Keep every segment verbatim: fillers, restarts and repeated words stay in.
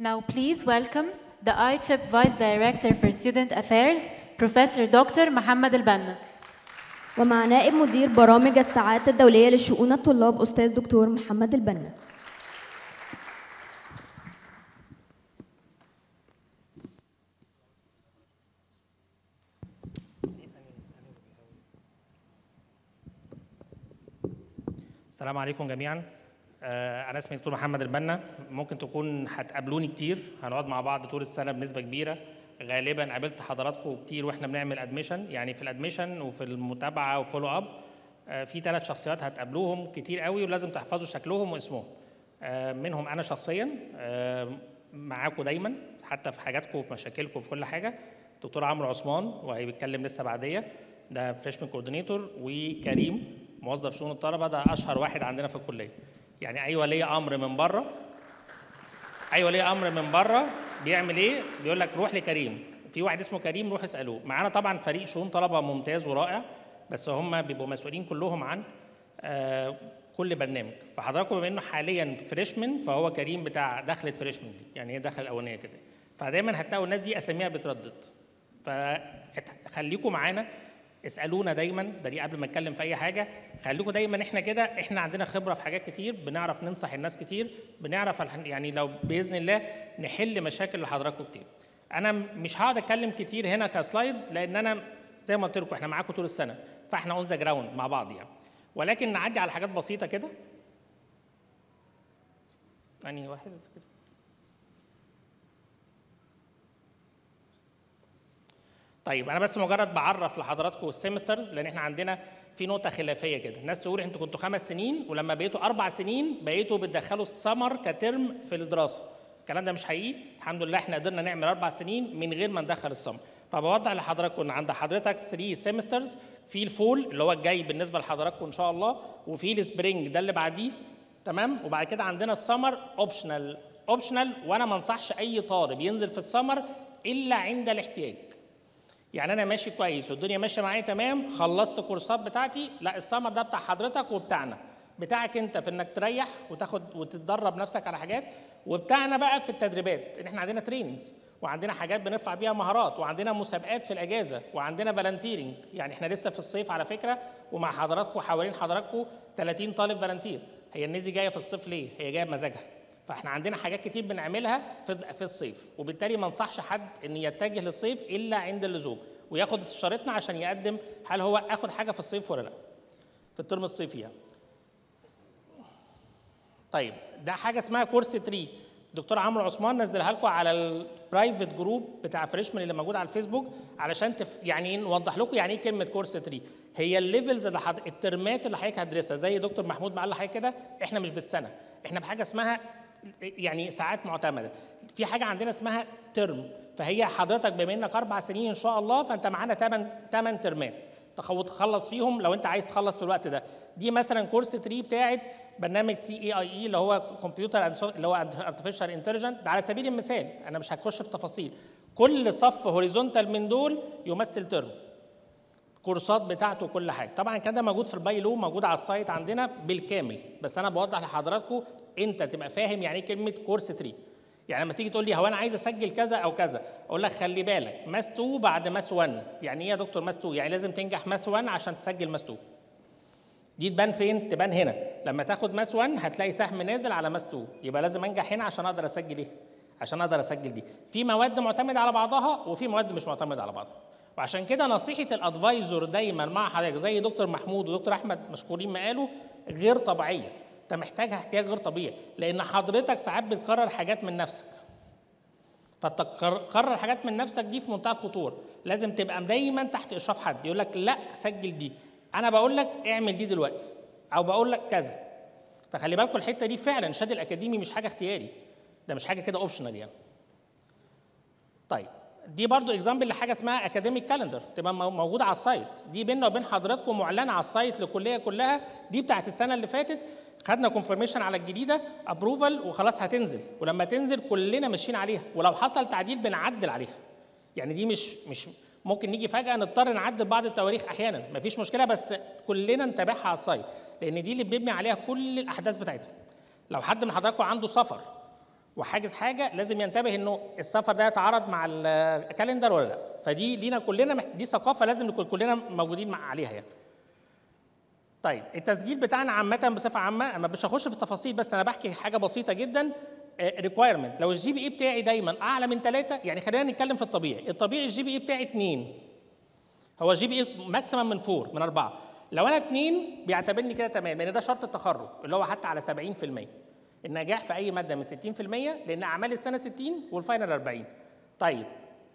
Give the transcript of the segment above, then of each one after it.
Now please welcome the I C H I P Vice Director for Student Affairs, Professor Doctor محمد البنا. ومع نائب مدير برامج الساعات الدولية لشؤون الطلاب أستاذ دكتور محمد البنا. السلام عليكم جميعا. أنا اسمي دكتور محمد البنا. ممكن تكون هتقابلوني كتير، هنقعد مع بعض طول السنة بنسبة كبيرة. غالبا قابلت حضراتكم كتير واحنا بنعمل ادميشن، يعني في الادميشن وفي المتابعة وفولو اب. في ثلاث شخصيات هتقابلوهم كتير قوي ولازم تحفظوا شكلهم واسمهم. منهم أنا شخصيا معاكم دايما، حتى في حاجاتكم وفي مشاكلكم وفي كل حاجة. دكتور عمرو عثمان وهيتكلم لسه بعديه، ده فريشمان كوردينيتور. وكريم موظف شؤون الطلبه، ده اشهر واحد عندنا في الكليه. يعني اي ولي امر من بره اي ولي امر من بره بيعمل ايه؟ بيقول لك روح لكريم، في واحد اسمه كريم روح اسالوه. معانا طبعا فريق شؤون طلبه ممتاز ورائع، بس هم بيبقوا مسؤولين كلهم عن آه كل برنامج. فحضراتكم بما انه حاليا فريشمان، فهو كريم بتاع دخله فريشمان دي، يعني هي دخله الاولانيه كده. فدايما هتلاقوا الناس دي اساميها بتردد، فخليكم معانا، اسالونا دايما. ده دي قبل ما اتكلم في اي حاجه، خليكم دايما احنا كده، احنا عندنا خبره في حاجات كتير، بنعرف ننصح الناس كتير، بنعرف يعني لو باذن الله نحل مشاكل لحضراتكم كتير. انا مش هقعد اتكلم كتير هنا كسلايدز، لان انا زي ما قلت لكم احنا معاكم طول السنه، فاحنا اون ذا جراوند مع بعض يعني. ولكن نعدي على حاجات بسيطه كده. يعني واحد كده. طيب انا بس مجرد بعرف لحضراتكم السيمسترز، لان احنا عندنا في نقطه خلافيه كده. الناس تقول انتوا كنتوا خمس سنين ولما بقيتوا اربع سنين بقيتوا بتدخلوا السمر كترم في الدراسه. الكلام ده مش حقيقي. الحمد لله احنا قدرنا نعمل اربع سنين من غير ما ندخل السمر. فبوضح لحضراتكم ان عند حضرتك ثلاثة سيمسترز، في الفول اللي هو الجاي بالنسبه لحضراتكم ان شاء الله، وفي السبرينج ده اللي بعديه، تمام؟ وبعد كده عندنا السمر اوبشنال. اوبشنال، وانا ما انصحش اي طالب ينزل في السمر الا عند الاحتياج. يعني انا ماشي كويس والدنيا ماشيه معايا تمام، خلصت الكورسات بتاعتي، لا السمر ده بتاع حضرتك وبتاعنا. بتاعك انت في انك تريح وتاخد وتتدرب نفسك على حاجات، وبتاعنا بقى في التدريبات، ان احنا عندنا تريننجز وعندنا حاجات بنرفع بيها مهارات، وعندنا مسابقات في الاجازه، وعندنا فالنتيرنج. يعني احنا لسه في الصيف على فكره، ومع حضراتكم حوالين حضراتكم ثلاثين طالب فالنتير. هي الناس دي جايه في الصيف ليه؟ هي جايه بمزاجها. فاحنا عندنا حاجات كتير بنعملها في في الصيف، وبالتالي ما انصحش حد ان يتجه للصيف الا عند اللزوم، وياخد استشارتنا عشان يقدم هل هو اخد حاجه في الصيف ولا لا، في الترم الصيفي يعني. طيب ده حاجه اسمها كورس تري، دكتور عمرو عثمان نزلها لكم على البرايفت جروب بتاع فريشمان اللي موجود على الفيسبوك، علشان تف... يعني نوضح لكم يعني ايه كلمه كورس تري. هي الليفلز اللي حد... الترمات اللي حضرتك هتدرسها، زي دكتور محمود ما قال لحضرتك كده، احنا مش بالسنه، احنا بحاجه اسمها يعني ساعات معتمده. في حاجه عندنا اسمها ترم، فهي حضرتك بما انك اربع سنين ان شاء الله، فانت معانا ثمان ثمان ترمات تخلص فيهم لو انت عايز تخلص في الوقت ده. دي مثلا كورس تري بتاعت برنامج سي اي اي اي اللي هو كمبيوتر اللي هو ارتفيشال انتليجنت. ده على سبيل المثال، انا مش هخش في تفاصيل. كل صف هوريزونتال من دول يمثل ترم، كورسات بتاعته كل حاجه. طبعا كان ده موجود في البايلو، موجود على السايت عندنا بالكامل، بس انا بوضح لحضراتكم انت تبقى فاهم يعني ايه كلمه كورس تري. يعني لما تيجي تقول لي هو انا عايز اسجل كذا او كذا، اقول لك خلي بالك ماس اتنين بعد ماس واحد. يعني ايه يا دكتور ماس اتنين؟ يعني لازم تنجح ماس واحد عشان تسجل ماس اتنين. دي تبان فين؟ تبان هنا. لما تاخد ماس واحد هتلاقي سهم نازل على ماس اتنين، يبقى لازم انجح هنا عشان اقدر اسجل ايه؟ عشان اقدر اسجل دي. في مواد معتمده على بعضها وفي مواد مش معتمده على بعضها. وعشان كده نصيحه الادفايزر دايما مع حضرتك، زي دكتور محمود ودكتور احمد مشكورين ما قالوا، غير طبيعيه. انت محتاجها احتياج غير طبيعي، لان حضرتك ساعات بتكرر حاجات من نفسك. فتكرر حاجات من نفسك دي في منتهى الخطوره، لازم تبقى دايما تحت اشراف حد يقول لك لا سجل دي، انا بقول لك اعمل دي دلوقتي، او بقول لك كذا. فخلي بالكم الحته دي فعلا، الشهاد الاكاديمي مش حاجه اختياري، ده مش حاجه كده اوبشنال يعني. طيب دي برضو اكزامبل لحاجه اسمها اكاديميك كالندر، تبقى موجوده على السايت. دي بيننا وبين حضراتكم معلنه على السايت للكليه كلها. دي بتاعت السنه اللي فاتت، خدنا كونفرميشن على الجديده، ابروفال، وخلاص هتنزل. ولما تنزل كلنا ماشيين عليها، ولو حصل تعديل بنعدل عليها. يعني دي مش مش ممكن نيجي فجاه نضطر نعدل بعض التواريخ احيانا، مفيش مشكله، بس كلنا نتابعها على السايت، لان دي اللي بنبني عليها كل الاحداث بتاعتنا. لو حد من حضراتكم عنده سفر وحاجز حاجه لازم ينتبه انه السفر ده يتعارض مع الكالندر ولا لا. فدي لينا كلنا مح... دي ثقافه لازم نكون كلنا موجودين مع عليها يعني. طيب التسجيل بتاعنا عامه بصفه عامه انا مش هخش في التفاصيل، بس انا بحكي حاجه بسيطه جدا. ريكوايرمنت لو الجي بي اي بتاعي دايما اعلى من ثلاثة، يعني خلينا نتكلم في الطبيعي، الطبيعي الجي بي اي بتاعي اثنين، هو جي بي اي ماكسيمم من أربعة من أربعة. لو انا اثنين بيعتبرني كده تمام، لان ده شرط التخرج اللي هو حتى على سبعين في المية. النجاح في اي ماده من ستين في المية، لان اعمال السنه ستين والفاينل أربعين. طيب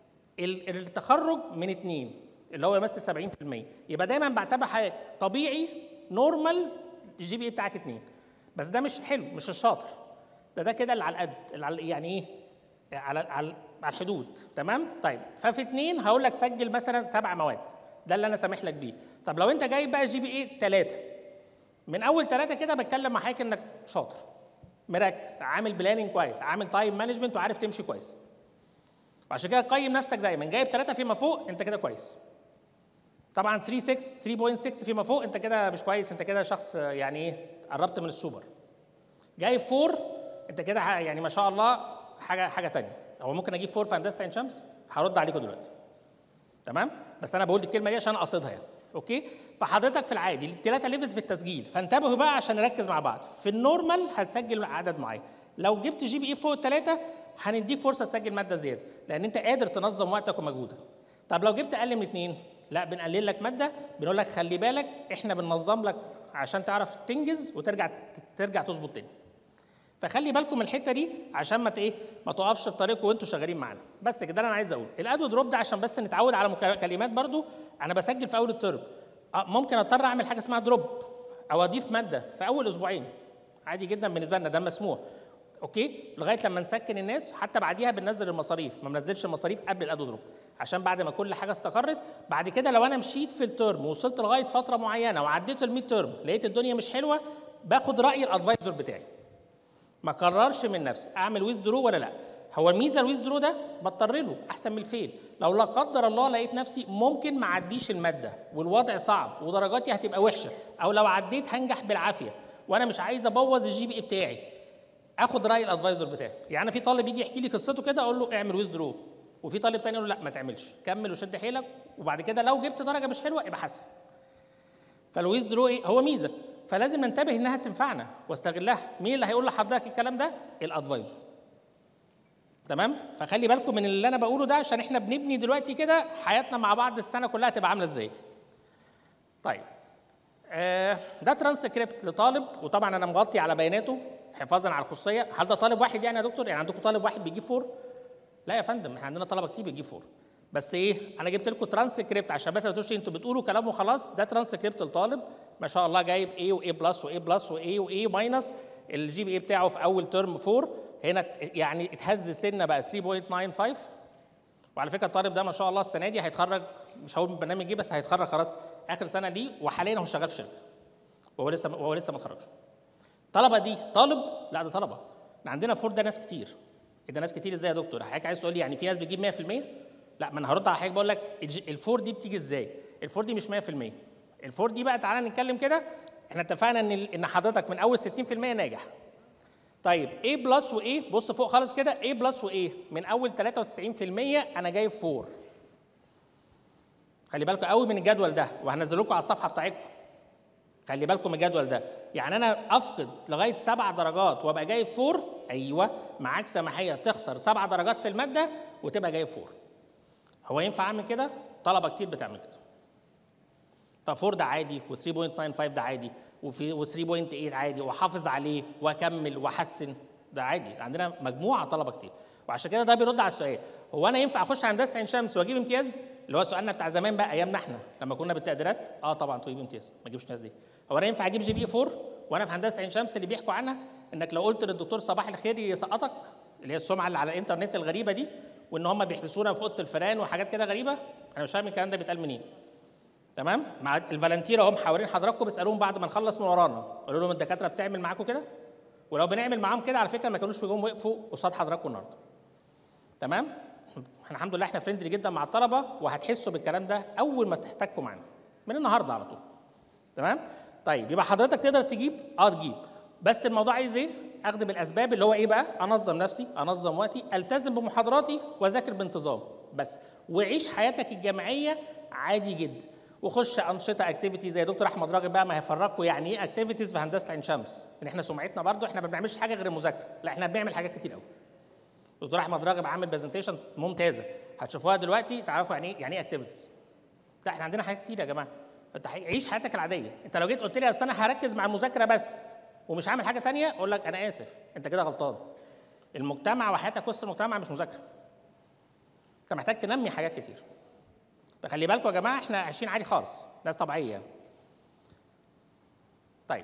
التخرج من اثنين اللي هو يمثل سبعين في المية، يبقى دايما بعتبر حاجه طبيعي نورمال الجي بي اي بتاعك اثنين. بس ده مش حلو، مش الشاطر ده، ده كده اللي على القد، اللي على يعني ايه، على على على الحدود. تمام. طيب ففي اثنين هقول لك سجل مثلا سبع مواد، ده اللي انا سامح لك بيه. طب لو انت جايب بقى جي بي اي ثلاثة، من اول ثلاثة كده بتكلم مع حضرتك انك شاطر، مركز، عامل بلاننج كويس، عامل تايم مانجمنت، وعارف تمشي كويس. وعشان كده قيم نفسك دايما، جايب ثلاثة فيما فوق انت كده كويس. طبعا ثلاثة ستة ثلاثة فاصلة ستة فيما فوق انت كده مش كويس، انت كده شخص يعني ايه، قربت من السوبر. جايب أربعة انت كده يعني ما شاء الله حاجه حاجه ثانيه. هو ممكن اجيب أربعة في هندسه عين شمس، هرد عليكم دلوقتي. تمام؟ بس انا بقول الكلمه دي عشان اقصدها يعني. اوكي؟ فحضرتك في العادي الثلاثه ليفلز في التسجيل، فانتبهوا بقى عشان نركز مع بعض. في النورمال هتسجل عدد معين، لو جبت جي بي اي فوق الثلاثه هنديك فرصه تسجل ماده زياده، لان انت قادر تنظم وقتك ومجهودك. طب لو جبت اقل من اثنين، لا بنقلل لك ماده، بنقول لك خلي بالك احنا بننظم لك عشان تعرف تنجز وترجع ترجع تظبط تاني. فخلي بالكم من الحته دي عشان ما ايه ما تقفش في طريقكم وانتوا شغالين معانا. بس كده انا عايز اقول الاد ودروب ده عشان بس نتعود على كلمات. برضو انا بسجل في اول الترم، ممكن اضطر اعمل حاجه اسمها دروب او اضيف ماده في اول اسبوعين، عادي جدا بالنسبه لنا، ده مسموح. اوكي؟ لغايه لما نسكن الناس، حتى بعديها بننزل المصاريف، ما بننزلش المصاريف قبل الاد ودروب عشان بعد ما كل حاجه استقرت. بعد كده لو انا مشيت في الترم ووصلت لغايه فتره معينه وعديت الميد ترم لقيت الدنيا مش حلوه، باخد راي الادفايزر بتاعي، ما قررش من نفسي اعمل ويز درو ولا لا. هو الميزه الويز درو ده بضطر له احسن من الفيل. لو لا قدر الله لقيت نفسي ممكن ما اعديش الماده والوضع صعب ودرجاتي هتبقى وحشه، او لو عديت هنجح بالعافيه وانا مش عايز ابوظ الجي بي اي بتاعي، اخد راي الادفايزر بتاعي. يعني انا في طالب يجي يحكي لي قصته كده اقول له اعمل ويز درو، وفي طالب تاني يقول له لا ما تعملش، كمل وشد حيلك، وبعد كده لو جبت درجه مش حلوه يبقى حسن. فالويز درو ايه هو ميزه، فلازم ننتبه انها تنفعنا واستغلها. مين اللي هيقول لحضرتك الكلام ده؟ الادفايزر. تمام؟ فخلي بالكم من اللي انا بقوله ده عشان احنا بنبني دلوقتي كده حياتنا مع بعض السنه كلها تبقى عامله ازاي. طيب آه ده ترانسكريبت لطالب، وطبعا انا مغطي على بياناته حفاظا على الخصوصيه. هل ده طالب واحد يعني يا دكتور؟ يعني عندكم طالب واحد بيجيب فور؟ لا يا فندم، احنا عندنا طلبه كتير بيجيب فور. بس ايه، انا جبت لكم ترانسكريبت عشان بس ما تقولوش انتوا بتقولوا كلام وخلاص. ده ترانسكريبت لطالب ما شاء الله جايب A و A بلس و A بلس و A و A ماينس، الجي بي اي بتاعه في اول ترم أربعة، هنا يعني اتهز سنه بقى ثلاثة فاصلة تسعة خمسة. وعلى فكره الطالب ده ما شاء الله السنه دي هيتخرج، مش هقول برنامج ايه بس هيتخرج خلاص اخر سنه ليه، وحاليا هو شغال في شركه وهو لسه وهو لسه ما اتخرجش. الطلبه دي طالب؟ لا ده طلبه. احنا عندنا فور ده ناس كتير. ايه ده ناس كتير ازاي يا دكتور؟ حضرتك عايز تقول لي يعني في ناس بتجيب مية في المية؟ لا، ما انا هرد على حضرتك بقول لك الفور دي بتيجي ازاي؟ الفور دي مش مية في المية. الفور دي بقى تعالى نتكلم كده، احنا اتفقنا ان ان حضرتك من اول ستين في المية ناجح. طيب A بلس و A، بص فوق خالص كده، A بلس و A من اول تلاتة وتسعين في المية انا جايب فور. خلي بالكم قوي من الجدول ده، وهنزل لكم على الصفحه بتاعتكم. خلي بالكم من الجدول ده، يعني انا افقد لغايه سبع درجات وابقى جايب فور، ايوه معاك سماحيه تخسر سبع درجات في الماده وتبقى جايب فور. هو ينفع اعمل كده؟ طلبه كتير بتعمل كده. ففور ده عادي، و ثلاثة فاصلة تسعة خمسة ده عادي، وفي و ثلاثة فاصلة تمانية عادي، واحافظ عليه واكمل واحسن، ده عادي. عندنا مجموعه طلبه كتير. وعشان كده ده بيرد على السؤال، هو انا ينفع اخش هندسه عين شمس واجيب امتياز؟ اللي هو سؤالنا بتاع زمان بقى ايامنا احنا لما كنا بالتقديرات، اه طبعا تجيب امتياز، ما تجيبش امتياز ليه؟ هو انا ينفع اجيب جي بي اي فور وانا في هندسه عين شمس اللي بيحكوا عنها انك لو قلت للدكتور صباح الخير يسقطك، اللي هي السمعه اللي على الانترنت الغريبه دي، وان هم بيحبسونا في اوضه الفيران وحاجات كده غريبه؟ انا مش فاهم الكلام ده بيتقال منين. تمام؟ مع الفالنتير هم حوالين حضراتكم، بيسالوهم بعد ما نخلص من ورانا، قولوا لهم الدكاتره بتعمل معاكم كده؟ ولو بنعمل معاهم كده على فكره ما كانوش في جم وقفوا قصاد حضراتكم النهارده. تمام؟ احنا الحمد لله احنا فريندلي جدا مع الطلبه، وهتحسوا بالكلام ده اول ما تحتكوا معانا من النهارده على طول. تمام؟ طيب يبقى حضرتك تقدر تجيب؟ اه تجيب، بس الموضوع عايز ايه؟ اخد بالاسباب اللي هو ايه بقى؟ انظم نفسي، انظم وقتي، التزم بمحاضراتي واذاكر بانتظام بس، وعيش حياتك الجامعيه عادي جدا، وخش انشطه اكتيفيتي زي دكتور احمد راغب بقى ما هيفرجكم يعني ايه اكتيفيتيز في هندسه عين شمس، ان احنا سمعتنا برضو احنا ما بنعملش حاجه غير المذاكره، لا احنا بنعمل حاجات كتير قوي. دكتور احمد راغب عامل برزنتيشن ممتازه هتشوفوها دلوقتي تعرفوا يعني ايه يعني ايه اكتيفيتيز. لا احنا عندنا حاجات كتير يا جماعه، انت عيش حياتك العاديه. انت لو جيت قلت لي اصل انا هركز مع المذاكره بس ومش هعمل حاجه ثانيه، اقول لك انا اسف انت كده غلطان. المجتمع وحياتك وسط المجتمع مش مذاكره، انت محتاج تنمي حاجات كتير. فخلي بالكم يا جماعه احنا عايشين عادي خالص، ناس طبيعيه يعني. طيب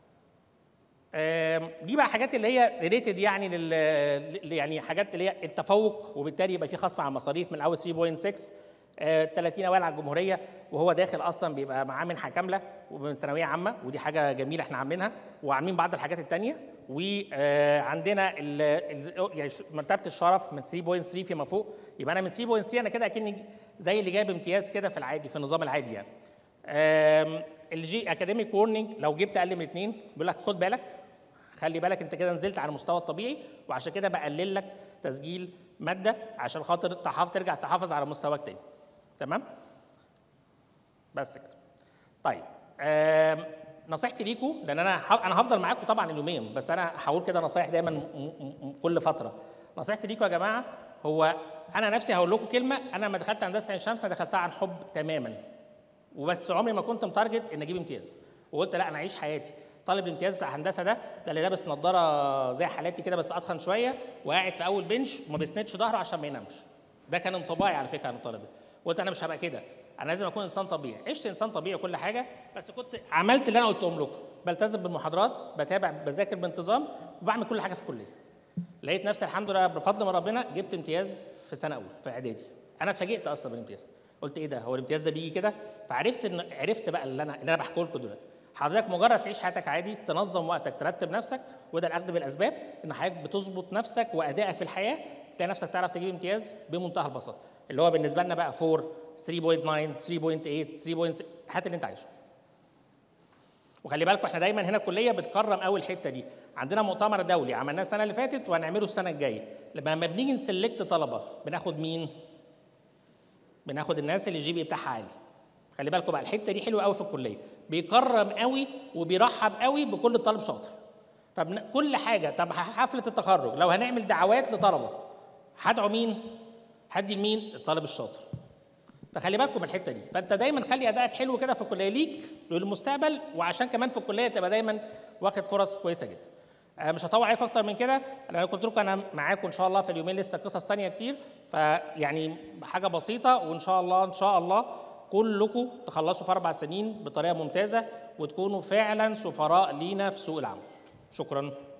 دي بقى حاجات اللي هي ريليتد يعني لل يعني حاجات اللي هي التفوق، وبالتالي يبقى في خصم على المصاريف من اول ثلاثة فاصلة ستة ثلاثين اوائل على الجمهوريه، وهو داخل اصلا بيبقى معاه منحه كامله ومن ثانويه عامه، ودي حاجه جميله احنا عاملينها، وعاملين بعض الحاجات الثانيه. وعندنا يعني مرتبه الشرف من ثلاثة فاصلة ثلاثة فيما فوق، يبقى انا من ثلاثة فاصلة ثلاثة انا كده اكني زي اللي جايب امتياز كده في العادي في النظام العادي يعني. الجي اكاديميك وورنينج لو جبت اقل من اثنين بيقول لك خد بالك، خلي بالك انت كده نزلت على المستوى الطبيعي، وعشان كده بقلل لك تسجيل ماده عشان خاطر تحافظ ترجع تحافظ على مستواك تاني. تمام؟ بس كده. طيب نصيحتي ليكم، لان انا انا هفضل معاكم طبعا اليومين، بس انا هقول كده نصايح دايما كل فتره. نصيحتي ليكم يا جماعه هو انا نفسي هقول لكم كلمه، انا لما دخلت هندسه عين شمس انا دخلتها عن حب تماما، وبس عمري ما كنت متارجت ان اجيب امتياز، وقلت لا انا اعيش حياتي. طالب الامتياز بتاع هندسه ده ده اللي لابس نظاره زي حالاتي كده بس اتخن شويه، وقاعد في اول بنش وما بيسندش ظهره عشان ما ينامش. ده كان انطباعي على فكره عن الطالب ده. قلت انا مش هبقى كده، انا لازم اكون انسان طبيعي. عشت انسان طبيعي وكل حاجه، بس كنت عملت اللي انا قلتهم لكم، بلتزم بالمحاضرات، بتابع، بذاكر بانتظام، وبعمل كل حاجه في الكليه. لقيت نفسي الحمد لله بفضل من ربنا جبت امتياز في سنه اولى في اعدادي. انا اتفاجئت اصلا بالامتياز، قلت ايه ده، هو الامتياز ده بيجي كده؟ فعرفت ان عرفت بقى اللي انا اللي انا بحكيه لكم دلوقتي. حضرتك مجرد تعيش حياتك عادي، تنظم وقتك، ترتب نفسك، وده الاخذ بالاسباب، ان حضرتك بتظبط نفسك وادائك في الحياه، تلاقي نفسك تعرف تجيب امتياز بمنتهى البساطه، اللي هو بالنسبه لنا بقى أربعة، ثلاثة فاصلة تسعة، ثلاثة فاصلة ثمانية، ثلاثة فاصلة ستة، هات اللي انت عايزه. وخلي بالكم احنا دايما هنا الكليه بتكرم قوي الحته دي، عندنا مؤتمر دولي عملناه السنه اللي فاتت وهنعمله السنه الجايه، لما بنيجي نسلكت طلبه بناخد مين؟ بناخد الناس اللي الجي بي بتاعها عالي. خلي بالكم بقى الحته دي حلوه قوي في الكليه، بيكرم قوي وبيرحب قوي بكل طالب شاطر. فكل حاجه، طب حفله التخرج لو هنعمل دعوات لطلبه هدعو مين؟ هدي لمين؟ الطالب الشاطر. فخلي بالكم من الحته دي، فانت دايما خلي ادائك حلو كده في الكليه ليك للمستقبل، وعشان كمان في الكليه تبقى دايما واخد فرص كويسه جدا. أنا مش هطول عليكم اكتر من كده، انا قلت لكم انا معاكم ان شاء الله في اليومين لسه قصص ثانيه كتير، فيعني حاجه بسيطه، وان شاء الله ان شاء الله كلكم تخلصوا في اربع سنين بطريقه ممتازه، وتكونوا فعلا سفراء لينا في سوق العمل. شكرا.